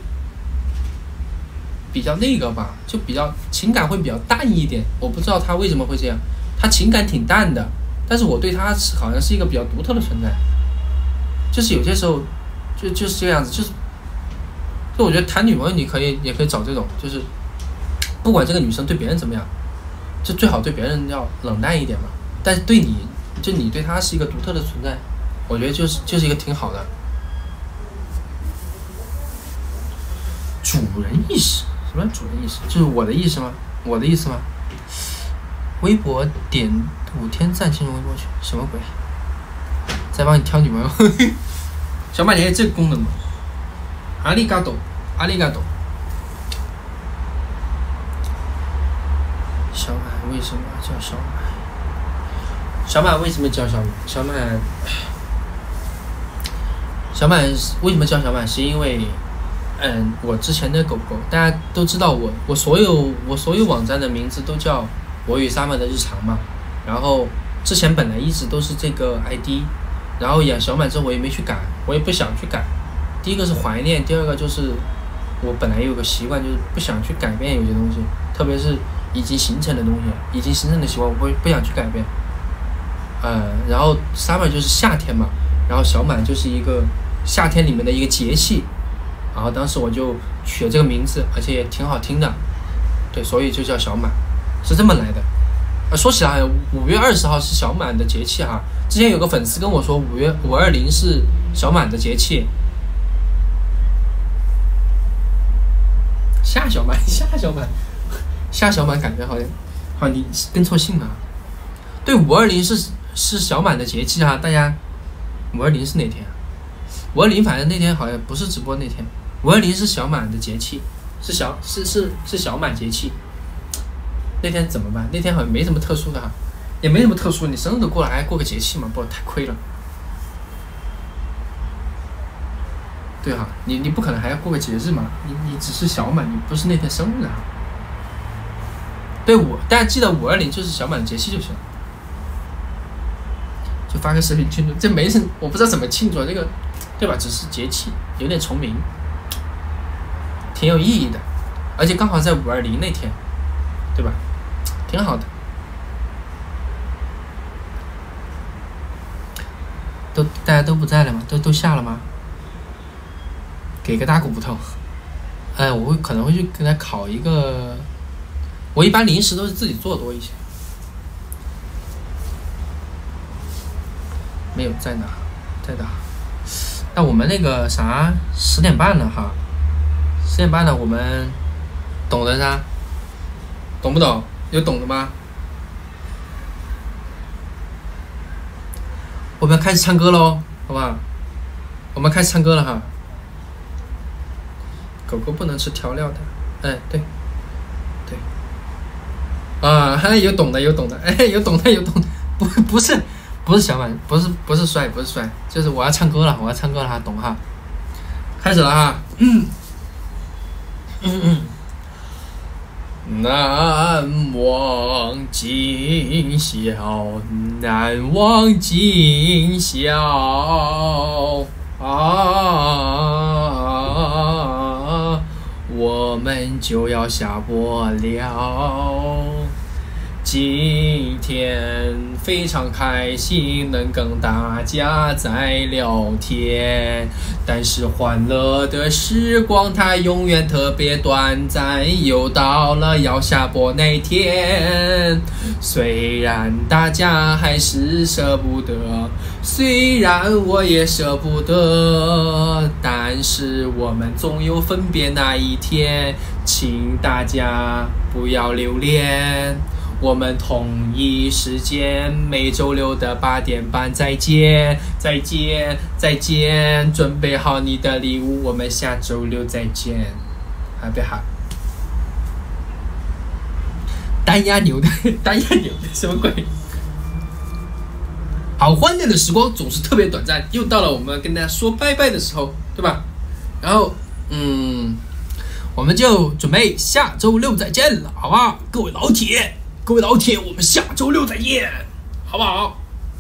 比较那个吧，就比较情感会比较淡一点。我不知道它为什么会这样，它情感挺淡的，但是我对它好像是一个比较独特的存在，就是有些时候就就是这样子，就是就我觉得谈女朋友你可以也可以找这种，就是不管这个女生对别人怎么样，就最好对别人要冷淡一点嘛，但是对你就你对她是一个独特的存在，我觉得就是就是一个挺好的主人意识。什么主人意识？就是我的意识吗？我的意思吗？微博点五天赞进入微博群，什么鬼？再帮你挑女朋友。小马，你还有这个功能吗？阿里嘎多，阿里嘎多。小马为什么叫小马？小马为什么叫小马？小马，小马为什么叫小马？是因为。嗯，我之前的狗狗，大家都知道我，我所有我所有网站的名字都叫我与 Summer 的日常嘛。然后之前本来一直都是这个 I D， 然后养小满之后我也没去改，我也不想去改。第一个是怀念，第二个就是我本来有个习惯，就是不想去改变有些东西，特别是已经形成的东西，已经形成的习惯，我不不想去改变。呃，然后 Summer 就是夏天嘛，然后小满就是一个夏天里面的一个节气。然后当时我就取了这个名字，而且也挺好听的，对，所以就叫小满，是这么来的。啊，说起来，五月二十号是小满的节气哈。之前有个粉丝跟我说，五月五二零是小满的节气。夏小满，夏小满，夏小满，感觉好像，好像你跟错姓了。对，五二零是是小满的节气哈，大家，五二零是哪天啊？五二零反正那天好像不是直播那天。五二零是小满的节气，是小是是是小满节气。那天怎么办？那天好像没什么特殊的哈，也没什么特殊。你生日都过了，还过个节气嘛？不，太亏了。对哈，你你不可能还要过个节日嘛？你你只是小满，你不是那天生日啊。对，我大家记得五二零就是小满的节气就行了，就发个视频庆祝。这没人，我不知道怎么庆祝这个，对吧？只是节气，有点重名。挺有意义的，而且刚好在五二零那天，对吧？挺好的。都大家都不在了吗？都都下了吗？给个大骨头。哎，我会可能会去给他烤一个。我一般零食都是自己做多一些。没有在哪？在哪？那我们那个啥，十点半了哈。十点半了，我们懂的噻，懂不懂？有懂的吗？我们要开始唱歌喽，好不好？我们开始唱歌了哈。狗狗不能吃调料的，哎，对，对，啊，还有懂的，有懂的，哎，有懂的，有懂的，不，不是，不是小满，不是，不是帅，不是帅，就是我要唱歌了，我要唱歌了哈，懂哈？开始了哈，嗯。嗯嗯，难忘今宵，难忘今宵啊！我们就要下播了。今天非常开心能跟大家在聊天，但是欢乐的时光它永远特别短暂，又到了要下播那天。虽然大家还是舍不得，虽然我也舍不得，但是我们总有分别那一天，请大家不要留恋。我们同一时间每周六的八点半再见，再见，再见！准备好你的礼物，我们下周六再见。还别喊单压牛的，单压牛的什么鬼？好欢乐的时光总是特别短暂，又到了我们跟大家说拜拜的时候，对吧？然后，嗯，我们就准备下周六再见了，好不好？各位老铁。各位老铁，我们下周六再见。 好不好？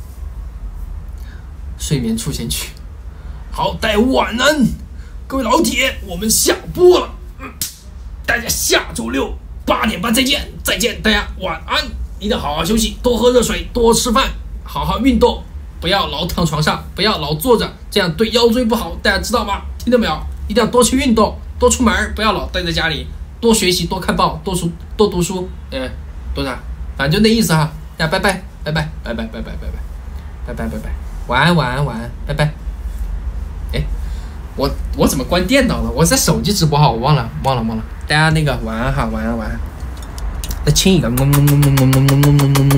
睡眠促进曲。好，大家晚安，各位老铁，我们下播了，嗯，大家下周六八点半再见，再见，大家晚安，一定要好好休息，多喝热水，多吃饭，好好运动，不要老躺床上，不要老坐着，这样对腰椎不好，大家知道吗？听到没有？一定要多去运动，多出门，不要老待在家里，多学习，多看报，多书，多读书，嗯，多啥？反正就那意思哈，大家拜拜，拜拜，拜拜，拜拜，拜拜，拜拜，拜拜，晚安，晚安，晚安，拜拜。哎，我我怎么关电脑了？我在手机直播哈，我忘了忘了忘了。大家那个晚安哈，晚安晚安。再亲一个，么么么么么么么么么么。